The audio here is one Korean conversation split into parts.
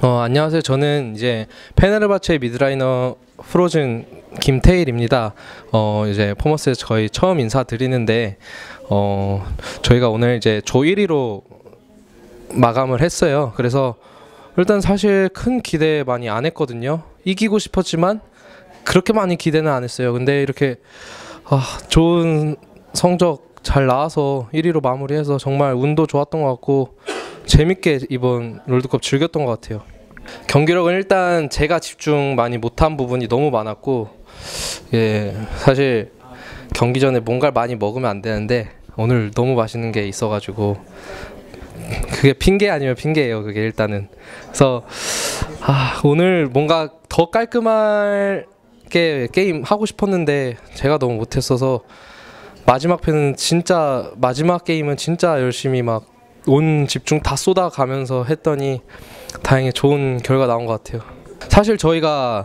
안녕하세요. 저는 이제 페네르바체 미드라이너 프로즌 김태일입니다. 이제 포머스에 저희 처음 인사드리는데 저희가 오늘 이제 조 1위로 마감을 했어요. 그래서 일단 사실 큰 기대 많이 안 했거든요. 이기고 싶었지만 그렇게 많이 기대는 안 했어요. 근데 이렇게 좋은 성적 잘 나와서 1위로 마무리해서 정말 운도 좋았던 것 같고 재밌게 이번 롤드컵 즐겼던 것 같아요. 경기력은 일단 제가 집중 많이 못한 부분이 너무 많았고, 사실 경기 전에 뭔가를 많이 먹으면 안 되는데 오늘 너무 맛있는 게 있어가지고 그게 핑계 아니면 핑계예요. 그게 일단은. 그래서 오늘 뭔가 더 깔끔하게 게임 하고 싶었는데 제가 너무 못했어서 마지막 게임은 진짜 열심히 막 온 집중 다 쏟아가면서 했더니 다행히 좋은 결과 나온 것 같아요. 사실 저희가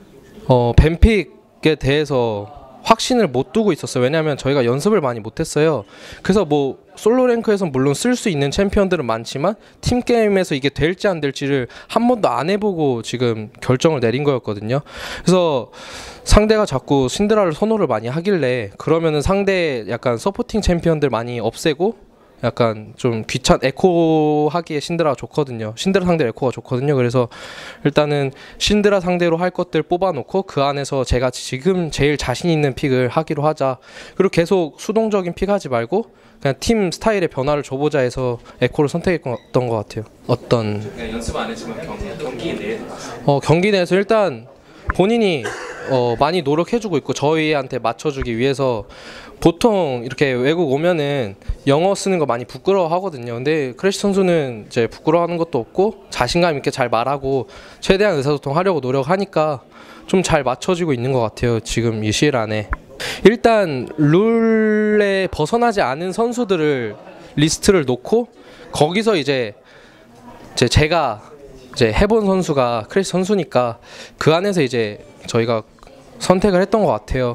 뱀픽에 대해서 확신을 못 두고 있었어요. 왜냐하면 저희가 연습을 많이 못했어요. 그래서 뭐 솔로 랭크에서 물론 쓸 수 있는 챔피언들은 많지만 팀 게임에서 이게 될지 안 될지를 한 번도 안 해보고 지금 결정을 내린 거였거든요. 그래서 상대가 자꾸 신드라를 선호를 많이 하길래 그러면은 상대 약간 서포팅 챔피언들 많이 없애고 약간 좀 에코 하기에 신드라가 좋거든요. 신드라 상대로 에코가 좋거든요. 그래서 일단은 신드라 상대로 할 것들 뽑아놓고 그 안에서 제가 지금 제일 자신 있는 픽을 하기로 하자. 그리고 계속 수동적인 픽 하지 말고 그냥 팀 스타일의 변화를 줘보자 해서 에코를 선택했던 것 같아요. 연습 안 했지만 경기 내에서 경기 내에서 일단 본인이 많이 노력해주고 있고 저희한테 맞춰주기 위해서 보통 이렇게 외국 오면은 영어 쓰는 거 많이 부끄러워하거든요. 근데 크래시 선수는 이제 부끄러워하는 것도 없고 자신감 있게 잘 말하고 최대한 의사소통하려고 노력하니까 좀 잘 맞춰지고 있는 것 같아요. 지금 이 시일 안에. 일단 룰에 벗어나지 않은 선수들을 리스트를 놓고 거기서 이제 제가 해본 선수가 크래시 선수니까 그 안에서 이제 저희가 선택을 했던 것 같아요.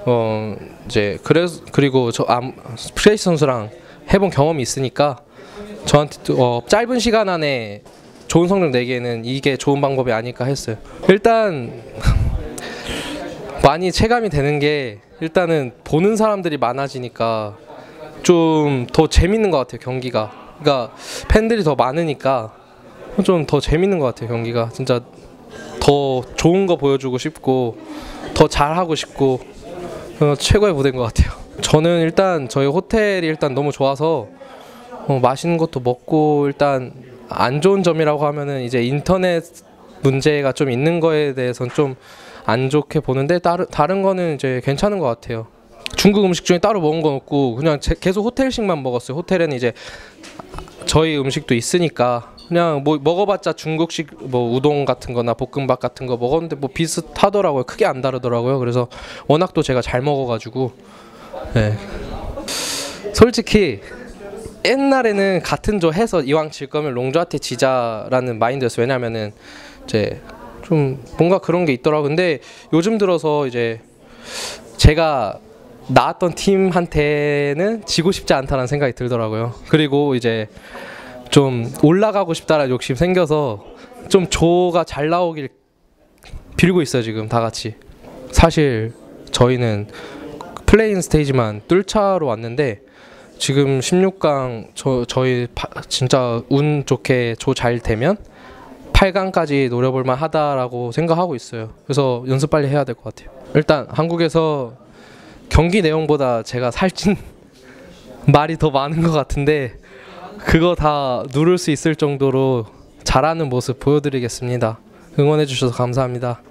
그리고 크래시 선수랑 해본 경험이 있으니까 저한테 짧은 시간 안에 좋은 성적 내기에는 이게 좋은 방법이 아닐까 했어요. 일단 많이 체감이 되는 게 일단은 보는 사람들이 많아지니까 좀 더 재밌는 것 같아요. 경기가. 그러니까 팬들이 더 많으니까 좀 더 재밌는 것 같아요. 경기가 진짜 더 좋은 거 보여주고 싶고 더 잘하고 싶고 최고의 무대인 것 같아요. 저는 일단 저희 호텔이 일단 너무 좋아서 맛있는 것도 먹고, 일단 안 좋은 점이라고 하면은 이제 인터넷 문제가 좀 있는 거에 대해서는 좀 안 좋게 보는데 다른 거는 이제 괜찮은 것 같아요. 중국 음식 중에 따로 먹은 건 없고 그냥 계속 호텔식만 먹었어요. 호텔에는 이제 저희 음식도 있으니까 그냥 뭐 먹어봤자 중국식 뭐 우동 같은 거나 볶음밥 같은 거 먹었는데 뭐 비슷하더라고요. 크게 안 다르더라고요. 그래서 워낙 또 제가 잘 먹어가지고 솔직히 옛날에는 같은 조 해서 이왕 질 거면 롱조한테 지자라는 마인드였어요. 왜냐면은 이제 좀 뭔가 그런 게 있더라고요. 근데 요즘 들어서 이제 제가 나왔던 팀한테는 지고 싶지 않다는 생각이 들더라고요. 그리고 이제 좀 올라가고 싶다라는 욕심 생겨서 좀 조가 잘 나오길 빌고 있어요. 지금 다 같이. 사실 저희는 플레인 스테이지만 뚫차로 왔는데 지금 16강 저희 진짜 운 좋게 조 잘 되면 8강까지 노려볼만 하다라고 생각하고 있어요. 그래서 연습 빨리 해야 될 것 같아요. 일단 한국에서 경기 내용보다 제가 살찐 말이 더 많은 것 같은데 그거 다 누를 수 있을 정도로 잘하는 모습 보여드리겠습니다. 응원해 주셔서 감사합니다.